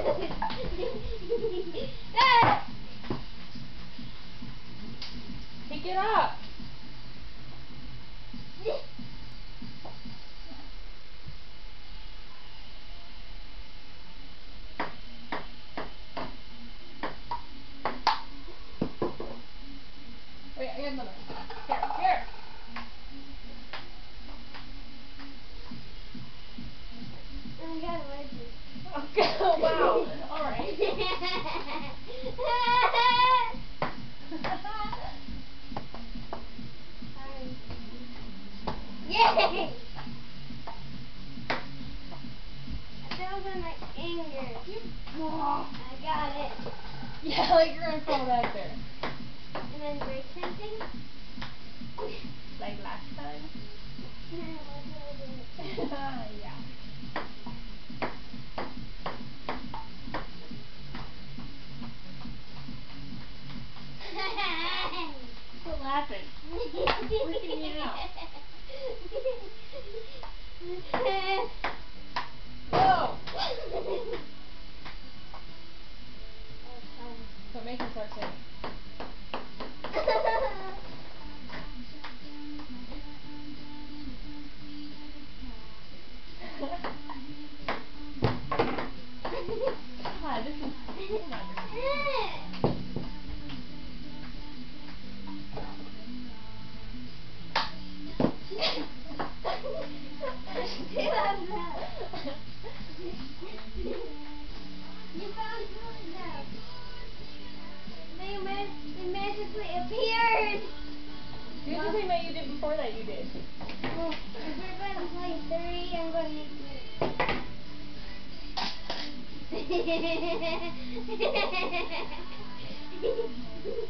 Pick it up. Wait, I got another. Here. I got it. Okay. Wow. All right. Yay! That was on my anger. I got it. Yeah, like you're gonna fall back there. And then break something? Like last time. Yeah. Quit laughing. Freaking me out. Whoa! Don't make me start singing. God, this is too much. You found something now. They magically appeared. Do the same way you did before that you did. Well, if we're going to play 3, I'm going to make it.